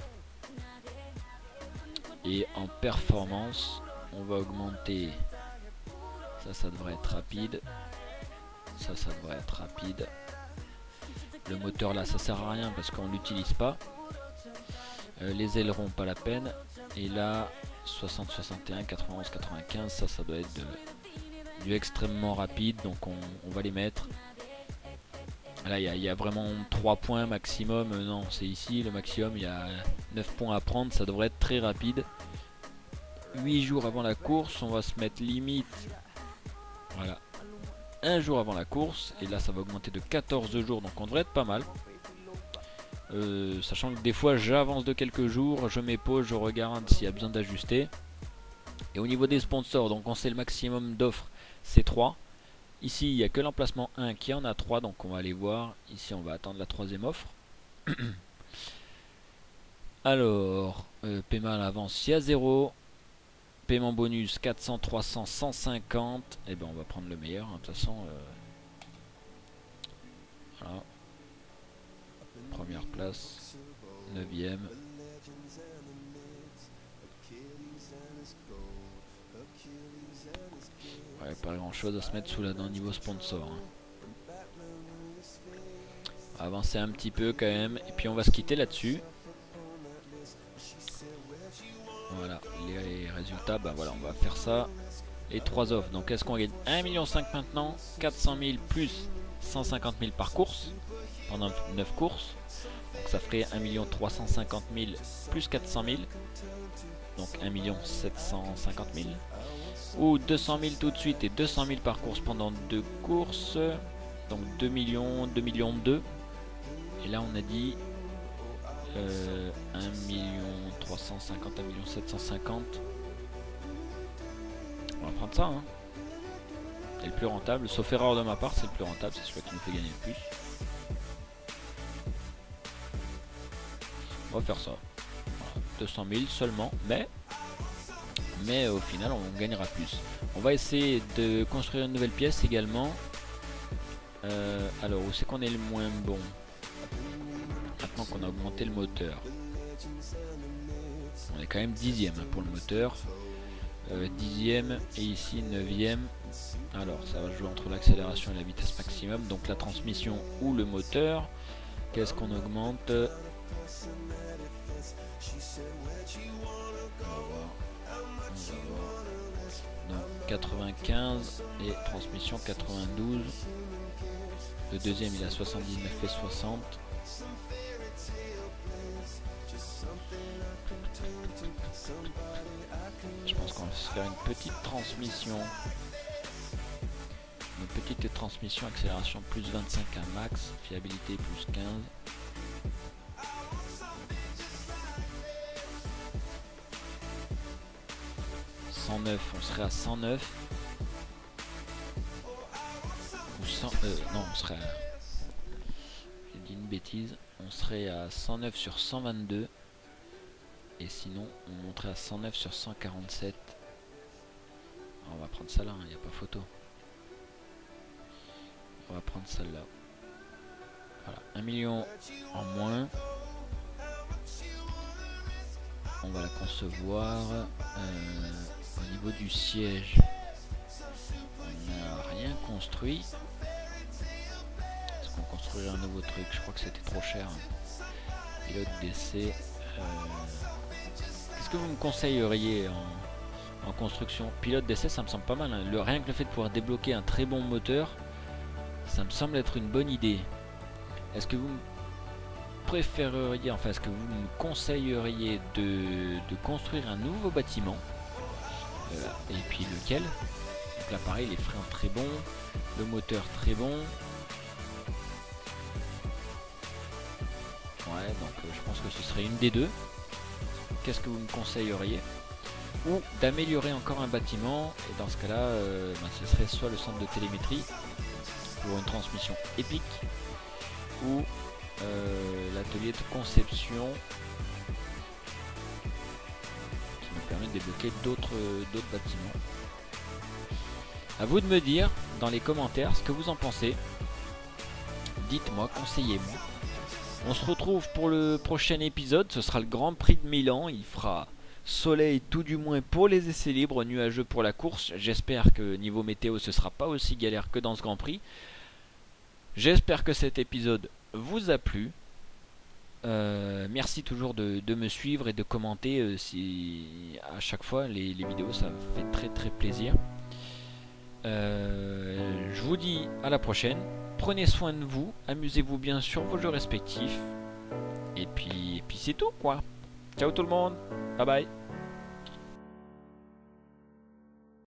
Et en performance, on va augmenter. Ça devrait être rapide. Ça devrait être rapide. Le moteur là, ça sert à rien parce qu'on l'utilise pas. Les ailerons, pas la peine. Et là, 60, 61, 91, 95, ça doit être du extrêmement rapide. Donc on va les mettre. Là, il y a vraiment 3 points maximum. Non, c'est ici le maximum. Il y a 9 points à prendre. Ça devrait être très rapide. 8 jours avant la course, on va se mettre limite. Voilà. 1 jour avant la course. Et là, ça va augmenter de 14 jours. Donc on devrait être pas mal. Sachant que des fois j'avance de quelques jours, je mets pause, je regarde s'il y a besoin d'ajuster. Et au niveau des sponsors, donc on sait le maximum d'offres, c'est 3. Ici il n'y a que l'emplacement 1 qui en a 3, donc on va aller voir. Ici on va attendre la troisième offre. Alors, paiement à l'avance, il y a 0. Paiement bonus 400, 300, 150. Et ben on va prendre le meilleur, hein, de toute façon. Voilà. Première place, 9ème. Ouais, pas grand chose à se mettre sous la dent niveau sponsor. Hein. Avancer un petit peu quand même. Et puis on va se quitter là-dessus. Voilà, les résultats, bah voilà, on va faire ça. Les 3 offres. Donc est-ce qu'on gagne 1,5 million maintenant, 400 000 plus 150 000 par course pendant 9 courses. Donc ça ferait 1 350 000 plus 400 000. Donc 1 750 000. Ou 200 000 tout de suite et 200 000 par course pendant 2 courses. Donc 2 millions, 2 millions 2. Et là on a dit 1 350 000, 1 750 000. On va prendre ça. Hein. C'est le plus rentable. Sauf erreur de ma part, c'est le plus rentable. C'est celui qui nous fait gagner le plus. On va faire ça. Voilà, 200 000 seulement, mais au final on gagnera plus. On va essayer de construire une nouvelle pièce également. Alors où c'est qu'on est le moins bon? Maintenant qu'on a augmenté le moteur. On est quand même 10e pour le moteur. 10e et ici 9e. Alors ça va jouer entre l'accélération et la vitesse maximum. Donc la transmission ou le moteur. Qu'est-ce qu'on augmente? On va voir. Donc 95 et transmission 92. Le deuxième il a 79 et 60. Je pense qu'on va se faire une petite transmission. Une petite transmission, accélération plus 25 à max, fiabilité plus 15. On serait à 109. Ou 100, non, on serait à... J'ai dit une bêtise. On serait à 109 sur 122. Et sinon, on monterait à 109 sur 147. On va prendre celle-là, il n'y a pas photo. On va prendre celle-là. Voilà, 1 million en moins. On va la concevoir. Au niveau du siège, on n'a rien construit. Est-ce qu'on construirait un nouveau truc? Je crois que c'était trop cher. Pilote d'essai. Qu'est-ce que vous me conseilleriez en construction? Pilote d'essai, ça me semble pas mal. Hein. Rien que le fait de pouvoir débloquer un très bon moteur, ça me semble être une bonne idée. Est-ce que vous me préféreriez, enfin est-ce que vous me conseilleriez de construire un nouveau bâtiment? Et puis lequel? Donc là pareil, les freins très bons, le moteur très bon. Ouais, donc je pense que ce serait une des deux. Qu'est-ce que vous me conseilleriez? Ou d'améliorer encore un bâtiment, et dans ce cas là ce serait soit le centre de télémétrie pour une transmission épique, ou l'atelier de conception qui nous permet de débloquer d'autres bâtiments. À vous de me dire dans les commentaires ce que vous en pensez. Dites-moi, conseillez-moi. On se retrouve pour le prochain épisode, ce sera le Grand Prix de Milan. Il fera soleil tout du moins pour les essais libres, nuageux pour la course. J'espère que niveau météo ce sera pas aussi galère que dans ce Grand Prix. J'espère que cet épisode vous a plu. Merci toujours de me suivre et de commenter si à chaque fois les vidéos, ça me fait très très plaisir. Je vous dis à la prochaine. Prenez soin de vous, amusez-vous bien sur vos jeux respectifs. Et puis c'est tout quoi. Ciao tout le monde, bye bye.